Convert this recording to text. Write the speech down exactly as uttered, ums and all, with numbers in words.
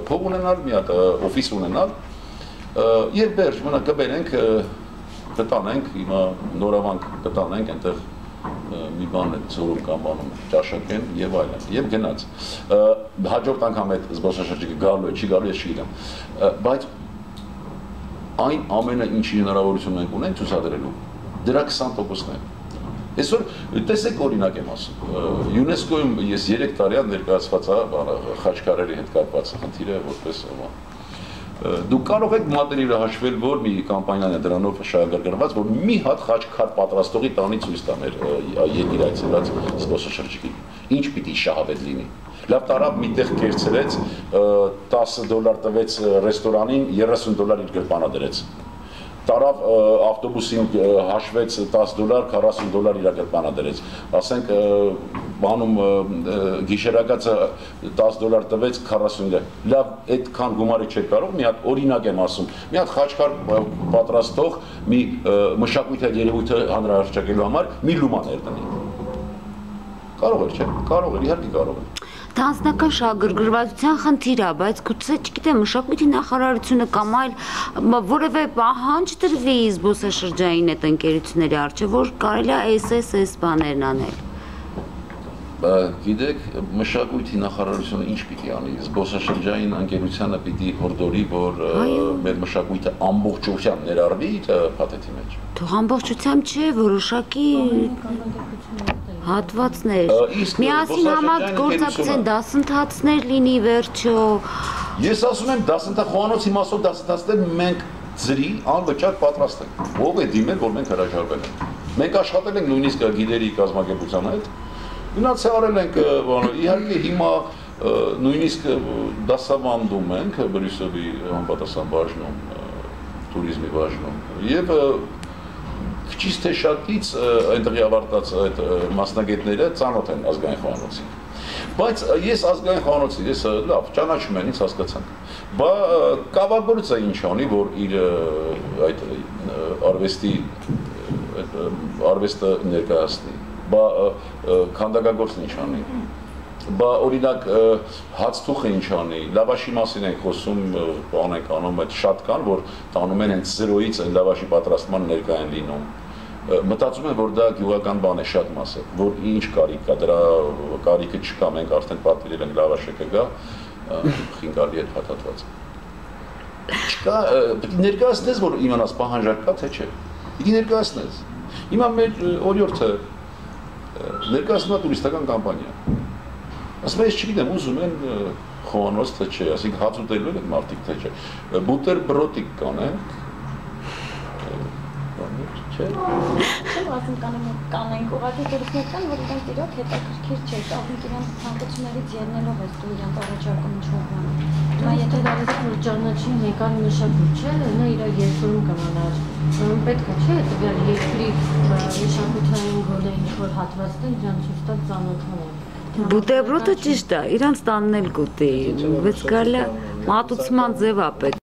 փող ունենալ, մի հատ օֆիս ունենալ եւ վերջ մնա կբերենք կտանենք, հիմա նորավանք կտանենք այնտեղ մի բան է ծորում կամ բանում ճաշակ են եւ այլն եւ գնաց հաջորդ անգամ այդ զբոսաշրջիկը գալու է չի գալու ես չգիտեմ բայց այն ամենը ինչի հնարավորություն մենք ունենք ցուցադրելու դրա քսան տոկոսն է այսօր տեսեք օրինակ եմ ասում ՅՈՒՆԵՍԿՕ-ում ես երեք տարի ներկայացված խաչքարերի հետ կապված խնդիրը որպես դուք կարող եք մատերիալը հաշվել, որ մի կամպանիան է դրանով շահագրգռված, որ մի հատ խաչքար պատրաստողի տանի ցույց տա մեր երկիր այցելած զբոսաշրջիկին։ Ինչ պիտի շահավետ լինի։ Լավ տարավ միտեղ կերցրեց, տասը դոլար տվեց ռեստորանին, երեսուն դոլար իր գրպանա դրեց։ Տարավ ավտոբուսին հաշվեց տասը դոլար, քառասուն դոլար իր գրպանա դրեց։ Ասենք բանում գիշերակացը տասը դոլար տվեց քառասուն դոլար։ Լավ, այդքան գումարի չէ կարող, մի հատ օրինակ եմ ասում։ Մի հատ խաչքար պատրաստող մի մշակույթի երևույթը հանրահրճակելու համար մի լումաներ տնի։ Կարող է, չէ՞, կարող է, իհարկե կարող է։ Դա անձնական շահագրգռվածության խնդիր է, բայց գուցե, չգիտեմ, մշակույթի նախարարությունը կամ այլ որևէ պահանջ տրվի զբոսաշրջային այդ ընկերությունների առջև, որ կարելի է էս էս էս բաներն անել։ Գիտեք, մշակույթի նախարարությունը ինչ պիտի անի, զբոսաշրջային ընկերությանը պիտի հորդորի, որ մեր մշակույթը ամբողջությամբ ներառվի փաթեթի մեջ։ Թող ամբողջությամբ չէ, որոշակի հատվածներ, միասին համագործակցեն, դասընթացներ լինի վերջո։ Ես ասում եմ դասընթաց խոհանոցի մասով դասընթացներ մենք ծրի անվճար պատրաստ ենք։ Ով է դիմել, որ մենք հրաժարվել ենք։ Մենք աշխատել ենք նույնիսկ գիդերի կազմակերպության հետ։ Գնացել արել ենք, իհարկե հիմա նույնիսկ դասավանդում ենք Բրյուսելի համապատասխան բաժնում, туриզմի բաժնում եւ քիչ թե շատից այնտեղի ավարտած այդ մասնագետները ծանոթ են ազգային խոհանոցին։ Բայց ես ազգային խոհանոցի, ես լավ ճանաչում եմ, ինձ հասկացանք։ Բա կավագործը ինչ անի, որ իր այդ արվեստի արվեստը ներկայացնի։ Բա քանդակագործն ինչ անի։ Բա օրինակ հացթուխը ինչ անի, լավաշի մասին ենք խոսում, բան ենք անում, այդ շատ կան, որ տանում են հենց զրոյից այն լավաշի պատրաստման ներկա են լինում։ Մտածում եմ, որ դա գյուղական բան է շատ մասը, որ ինչ կարիք կա, դրա կարիքը չկա, մենք արդեն պատվիրել ենք լավաշը կգա, խինգալի հետ հատատված։ Չկա, պիտի ներկայացնես, որ իմանաս պահանջարկ կա, թե չէ։ Պիտի ներկայացնես։ Հիմա մեր օրիորդը ներկայացնում է տուրիստական կամպանիա։ Ասում եմ, ես չգիտեմ, ուզում են խոհանոց, թե չէ, ասենք հաց ուտելու են մարդիկ, թե չէ։ Բուտերբրոդիկ կանենք, չէ։ Չեմ ասում կանենք, ուղղակի դրսներ կան, որ իրենք իրոք հետաքրքիր չէ, ահենք իրենց ցանկություններից ելնելով ես դու իրենց առաջարկում ինչ-որ բան։ Հիմա եթե դարձի որ ճանաչի մեկան մշակույթ չէ, նա իր երկրում կմնար։ Պետք է չէ, տվյալ երկրի մշակութային գոնե ինչ-որ հատվածներ իրենց ցույց տալ ծանոթանալ։ Բուտերբրոդը ճիշտ է, իրանց տանն էլ գուտի, բայց գալը մատուցման ձև է պետք։